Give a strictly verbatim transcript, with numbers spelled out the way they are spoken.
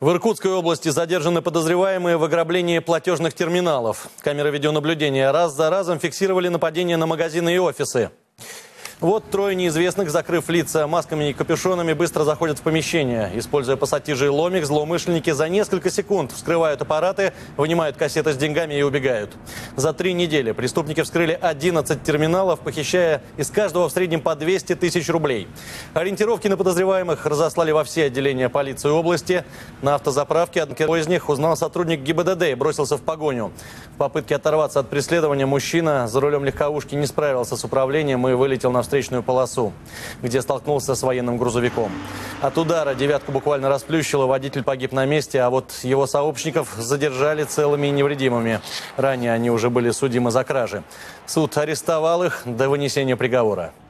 В Иркутской области задержаны подозреваемые в ограблении платежных терминалов. Камеры видеонаблюдения раз за разом фиксировали нападения на магазины и офисы. Вот трое неизвестных, закрыв лица масками и капюшонами, быстро заходят в помещение. Используя пассатижи и ломик, злоумышленники за несколько секунд вскрывают аппараты, вынимают кассеты с деньгами и убегают. За три недели преступники вскрыли одиннадцать терминалов, похищая из каждого в среднем по двести тысяч рублей. Ориентировки на подозреваемых разослали во все отделения полиции области. На автозаправке одного из них узнал сотрудник ГИБДД и бросился в погоню. В попытке оторваться от преследования мужчина за рулем легковушки не справился с управлением и вылетел на встречную полосу, где столкнулся с военным грузовиком. От удара девятку буквально расплющило, водитель погиб на месте, а вот его сообщников задержали целыми и невредимыми. Ранее они уже были судимы за кражи. Суд арестовал их до вынесения приговора.